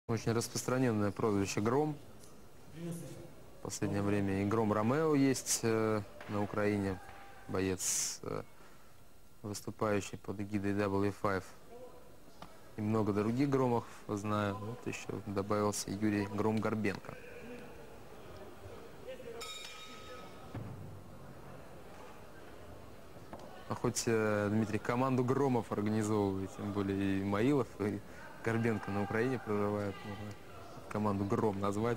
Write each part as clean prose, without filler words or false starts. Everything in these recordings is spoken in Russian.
Очень распространенное прозвище Гром. В последнее время и Гром Ромео есть на Украине. Боец, выступающий под эгидой W5. И много других Громов знаю. Вот еще добавился Юрий Гром Горбенко. А хоть Дмитрий команду Громов организовывает, тем более и Маилов, и Горбенко на Украине проживают, можно команду Гром назвать.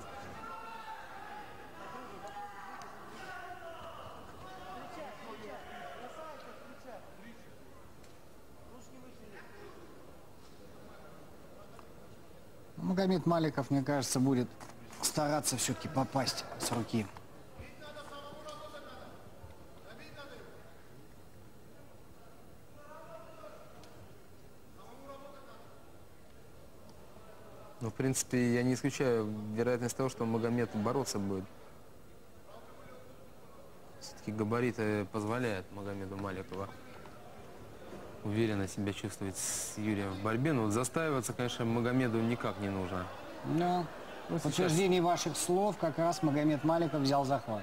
Магомед Маликов, мне кажется, будет стараться все-таки попасть с руки. Ну, в принципе, я не исключаю вероятность того, что Магомед бороться будет. Все-таки габариты позволяют Магомеду Маликову уверенно себя чувствовать с Юрием в борьбе. Но вот застаиваться, конечно, Магомеду никак не нужно. Но в подтверждении ваших слов как раз Магомед Маликов взял захват.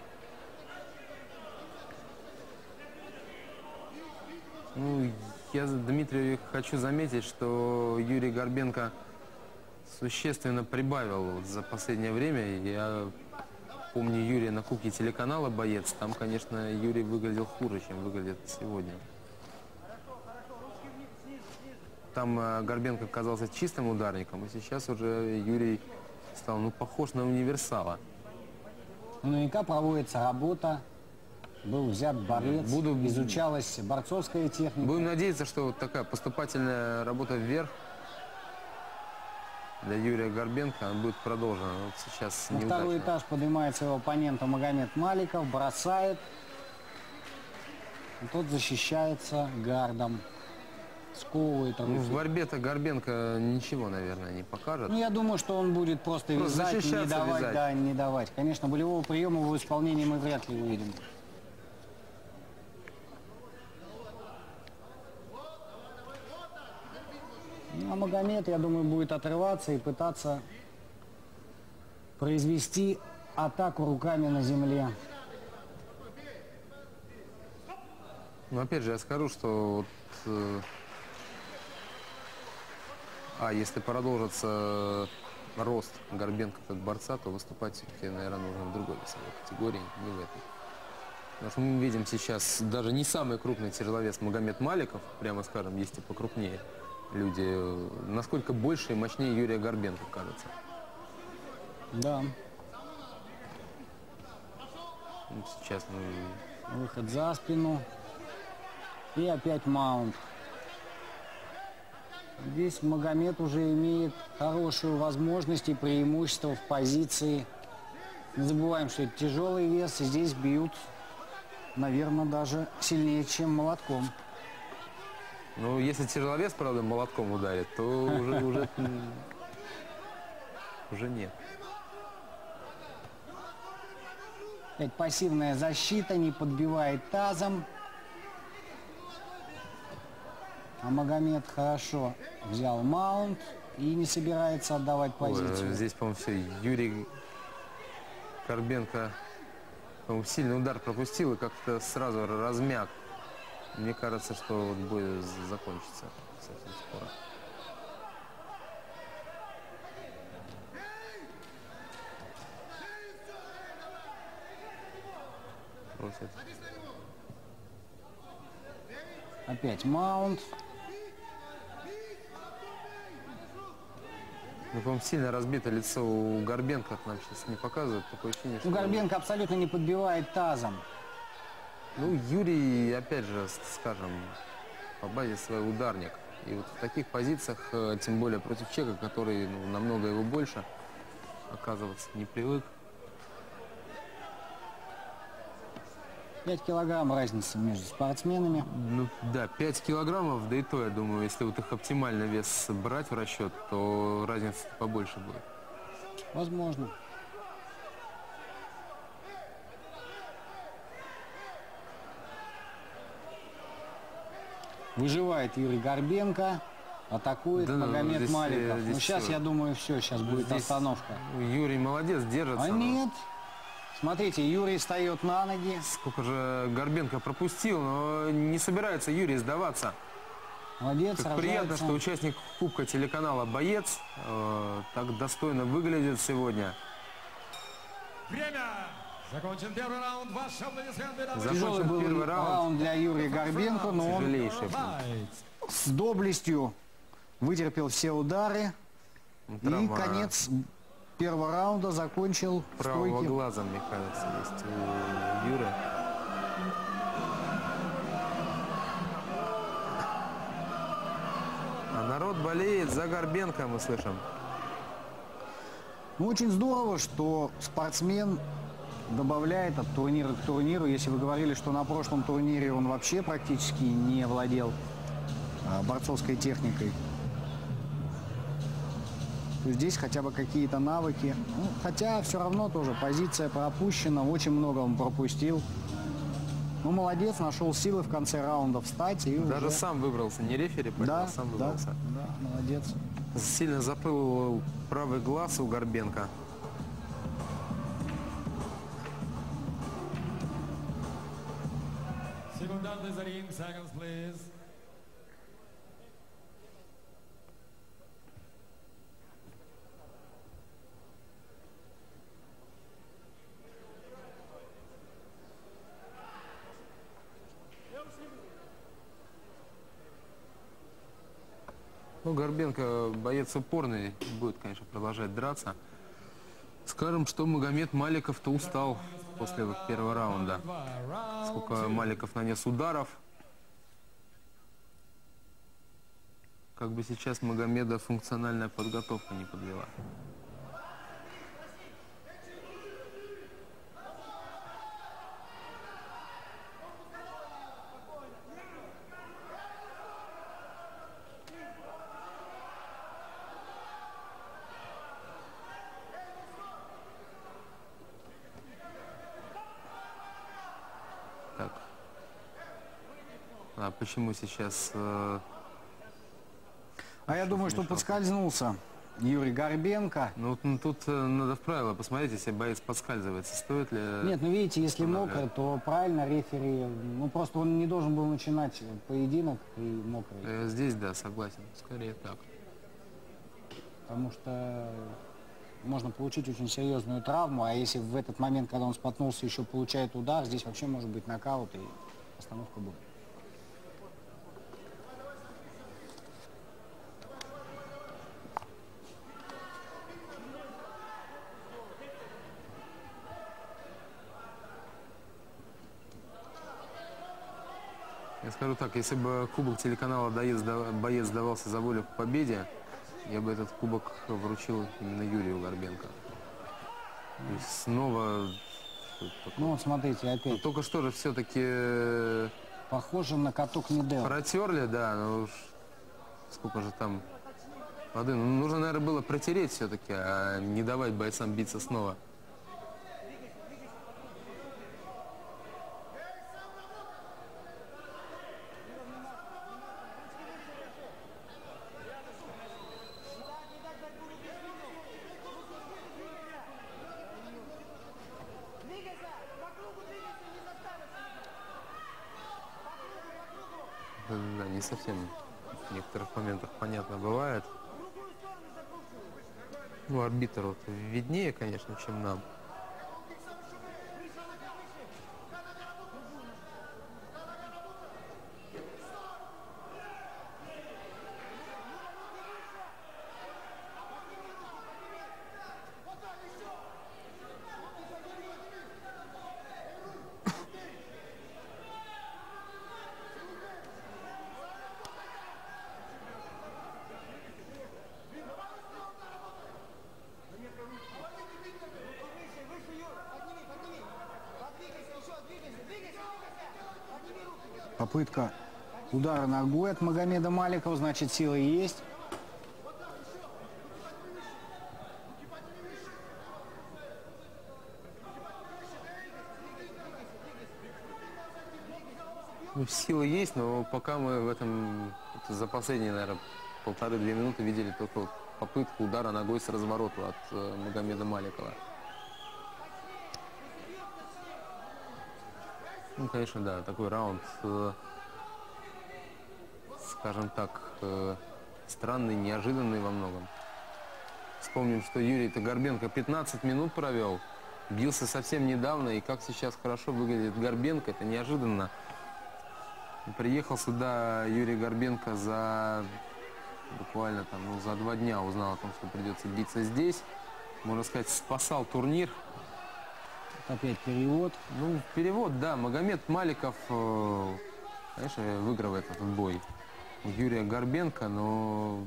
Ну, я Дмитрию хочу заметить, что Юрий Горбенко существенно прибавил вот за последнее время. Я помню Юрия на Кубке телеканала «Боец». Там, конечно, Юрий выглядел хуже, чем выглядит сегодня. Там Горбенко казался чистым ударником, и сейчас уже Юрий стал похож на универсала. Наверняка проводится работа, был взят борец, изучалась борцовская техника. Будем надеяться, что вот такая поступательная работа вверх для Юрия Горбенко она будет продолжена. Вот сейчас на второй этаж поднимает своего оппонента Магомед Маликов, бросает. И тот защищается гардом. Сковывает руки. Ну, в борьбе-то Горбенко ничего, наверное, не покажет. Ну, я думаю, что он будет просто вязать, не давать, вязать. Да, не давать. Конечно, болевого приема в исполнении мы вряд ли увидим. Ну, а Магомед, я думаю, будет отрываться и пытаться произвести атаку руками на земле. Ну, опять же, я скажу, что вот, если продолжится рост Горбенко как борца, то выступать все-таки, наверное, нужно в другой весовой категории, не в этой. Потому что мы видим сейчас даже не самый крупный тяжеловес Магомед Маликов, прямо скажем, есть и покрупнее люди, насколько больше и мощнее Юрия Горбенко, кажется. Да. Сейчас мы... Выход за спину. И опять маунт. Здесь Магомед уже имеет хорошую возможность и преимущество в позиции. Не забываем, что это тяжелый вес. И здесь бьют, наверное, даже сильнее, чем молотком. Ну, если тяжеловес, правда, молотком ударит, то уже нет. Опять пассивная защита, не подбивает тазом. А Магомед хорошо взял маунт и не собирается отдавать позицию. Здесь, по-моему, все. Юрий Горбенко, по-моему, сильный удар пропустил и как-то сразу размяк. Мне кажется, что вот бой закончится совсем скоро. Просит. Опять маунт. Ну, по-моему, сильно разбито лицо у Горбенко, нам сейчас не показывают. Такое ощущение, что... Горбенко абсолютно не подбивает тазом. Ну, Юрий, опять же, скажем, по базе свой ударник. И вот в таких позициях, тем более против человека, который намного его больше, оказываться не привык. 5 килограмм разница между спортсменами. Ну да, 5 килограммов, да и то, я думаю, если вот их оптимальный вес брать в расчет, то разница побольше будет. Возможно. Выживает Юрий Горбенко. Атакует Да, Магомед здесь, Маликов. здесь Ну, сейчас, всё. я думаю, все, сейчас будет Здесь остановка. Юрий молодец, держится. А но нет. Смотрите, Юрий встает на ноги. Сколько же Горбенко пропустил, но не собирается Юрий сдаваться. Молодец, Как приятно, сражается. что участник Кубка телеканала «Боец» так достойно выглядит сегодня. Время! Закончен первый раунд. Ваши аплодисменты. Тяжелый Закончен был первый раунд. для Юрия Горбенко, но он Тяжелейший. с доблестью вытерпел все удары. И Травма конец первого раунда закончил в правого стойке. глаза, мне кажется, есть у Юры. А народ болеет за Горбенко, мы слышим. Ну, очень здорово, что спортсмен добавляет от турнира к турниру. Если вы говорили, что на прошлом турнире он вообще практически не владел борцовской техникой, то здесь хотя бы какие-то навыки. Ну, хотя все равно тоже позиция пропущена, очень много он пропустил. Ну, молодец, нашел силы в конце раунда встать и Даже уже... сам выбрался, не рефери, Да, сам да, выбрался. да, молодец. Сильно заплыл правый глаз у Горбенко. Секунданты за ринг. Seconds, please. Ну, Горбенко боец упорный, будет, конечно, продолжать драться. Скажем, что Магомед Маликов-то устал после вот первого раунда. Сколько Маликов нанес ударов. Как бы сейчас Магомеда функциональная подготовка не подвела. Так. А почему сейчас... А я думаю, что подскользнулся Юрий Горбенко. Ну, вот, ну, тут надо в правила посмотреть, если боец подскальзывается, стоит ли... Нет, ну видите, если мокро, то правильно рефери, ну просто он не должен был начинать поединок при мокрой, Здесь, да, согласен. Скорее так. потому что можно получить очень серьезную травму, а если в этот момент, когда он споткнулся, еще получает удар, здесь вообще может быть нокаут и остановка будет. Я скажу так, если бы кубок телеканала «Боец» давался за волю к победе, я бы этот кубок вручил именно Юрию Горбенко. То есть снова... Ну вот смотрите, опять, Только что же все-таки похоже на каток Медео. протерли, да, но уж сколько же там воды. Ну, нужно, наверное, было протереть все-таки, а не давать бойцам биться снова. Да, не совсем в некоторых моментах понятно бывает. Ну, арбитр вот виднее, конечно, чем нам. Попытка удара ногой от Магомеда Маликова, значит, силы есть. Ну, силы есть, но пока мы в этом, это за последние, наверное, полторы-две минуты видели только вот попытку удара ногой с разворота от Магомеда Маликова. Ну, конечно, да, такой раунд, скажем так, странный, неожиданный во многом. Вспомним, что Юрий-то Горбенко 15 минут провел, бился совсем недавно, и как сейчас хорошо выглядит Горбенко, это неожиданно. Приехал сюда Юрий Горбенко буквально там, за 2 дня узнал о том, что придется биться здесь. Можно сказать, спасал турнир. Опять перевод. Ну, перевод, да. Магомед Маликов, конечно, выигрывает этот бой у Юрия Горбенко, но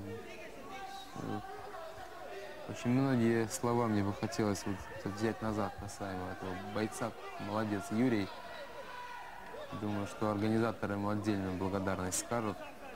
очень многие слова мне бы хотелось взять назад касаемо этого бойца. Молодец, Юрий. Думаю, что организаторы ему отдельную благодарность скажут.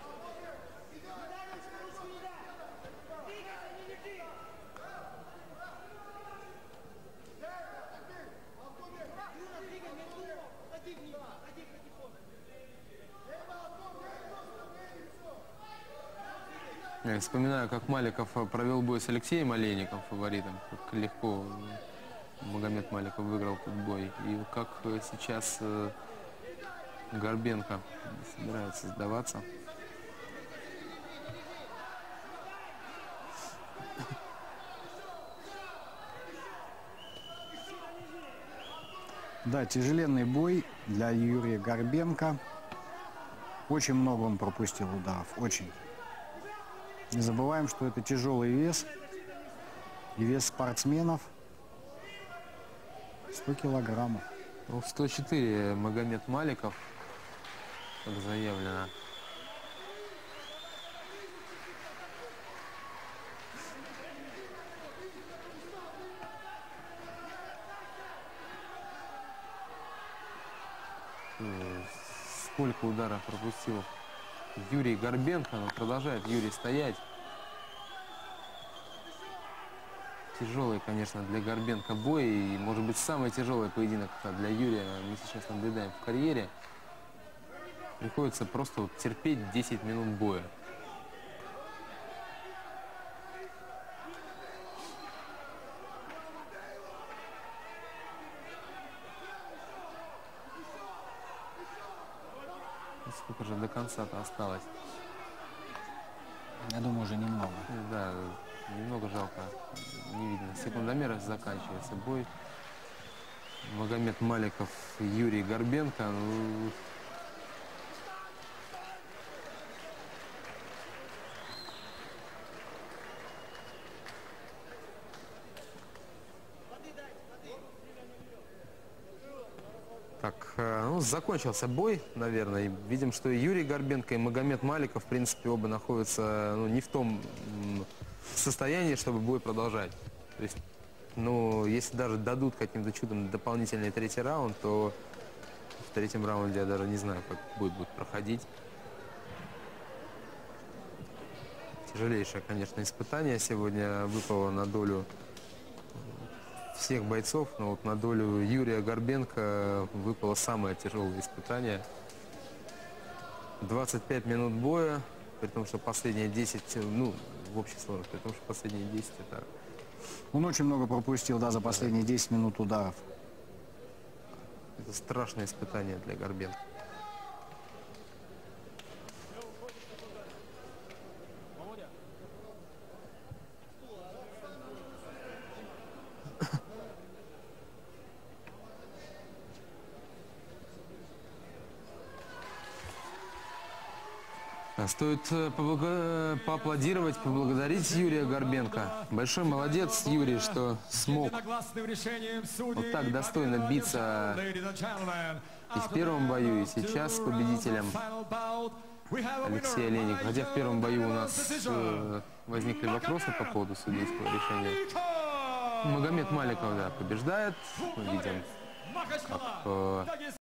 Я вспоминаю, как Маликов провел бой с Алексеем Олейником, фаворитом. Как легко Магомед Маликов выиграл этот бой. И как сейчас Горбенко собирается сдаваться. Да, тяжеленный бой для Юрия Горбенко. Очень много он пропустил ударов, очень. Не забываем, что это тяжелый вес. И вес спортсменов 100 килограммов. Ну, 104 Магомед Маликов, как заявлено. Сколько ударов пропустил Юрий Горбенко, но продолжает Юрий стоять. Тяжелый, конечно, для Горбенко бой, и, может быть, самый тяжелый поединок для Юрия мы сейчас наблюдаем в карьере. Приходится просто терпеть 10 минут боя. Сколько же до конца-то осталось? Я думаю, уже немного. Да, немного жалко. Не видно. Секундомер заканчивается бой. Магомед Маликов, Юрий Горбенко. Так, закончился бой, наверное. Видим, что и Юрий Горбенко, и Магомед Маликов, в принципе, оба находятся не в том состоянии, чтобы бой продолжать. То есть, если даже дадут каким-то чудом дополнительный третий раунд, то в третьем раунде я даже не знаю, как бой будет проходить. Тяжелейшее, конечно, испытание сегодня выпало на долю всех бойцов, но вот на долю Юрия Горбенко выпало самое тяжелое испытание. 25 минут боя, при том, что последние 10, в общей сложности, при том, что последние 10 это... Он очень много пропустил, да, за последние 10 минут ударов. Это страшное испытание для Горбенко. Стоит поаплодировать, поблагодарить Юрия Горбенко. Большой молодец, Юрий, что смог вот так достойно биться и в первом бою, и сейчас с победителем Алексей Олейников. Хотя в первом бою у нас возникли вопросы по поводу судейского решения. Магомед Маликов, да, побеждает. Мы видим, как